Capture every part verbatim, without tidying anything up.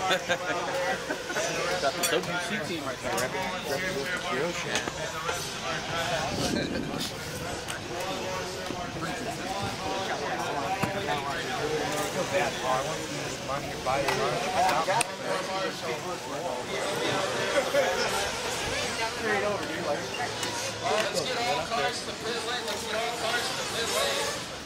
Got the W C team right there. Represents Hero Chat. Bad car one. Money your body lunch. Straight over, dude. Like, alright, let's get all cars to the pit lane. Let's get all cars to the pit lane.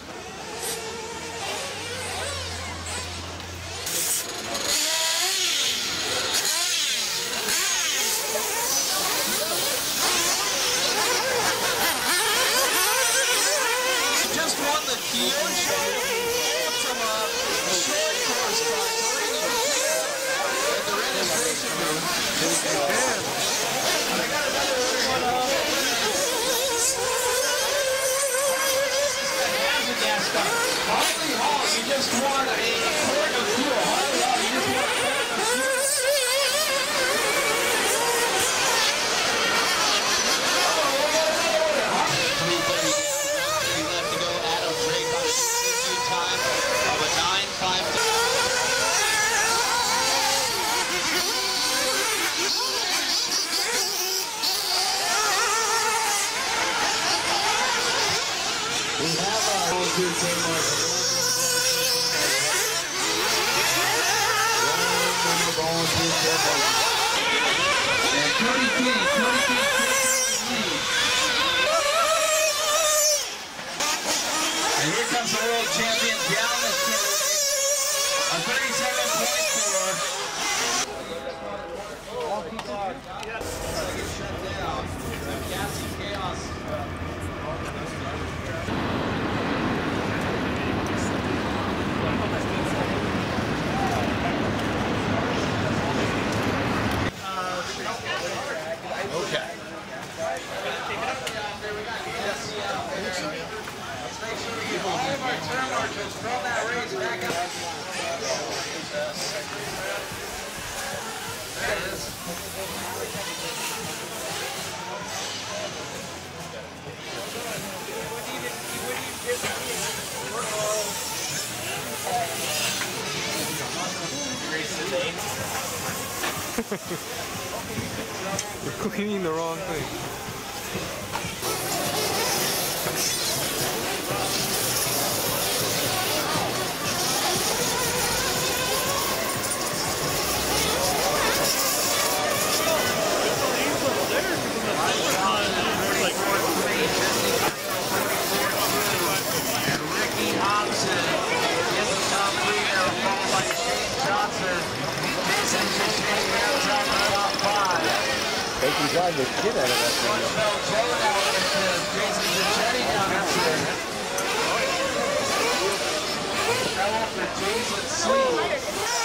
Just won the Hero Show from a short course by Torino at the registration booth. I got another one up. Hartley Hall, you just won a quart of fuel. Hartley Hall, you just won a quart of fuel. three thirty left to go. Adam Drake on a debut time of a nine five. We have our volunteer team and Cody King, Cody King lead. And here comes the world champion down the stretch. A thirty-seven point four. Shut down. Gassy chaos. Okay. Let's make sure we get all of our turn marshals from that race back up. There it is. You're cleaning the wrong thing. And Ricky Hobson in the top three there, followed by Shane Johnson. Jason Shane rounds out the top five. They can drive the shit out of that thing. Roosevelt Joe now into Jason Gichetti down here. Now up to Jason Sweet.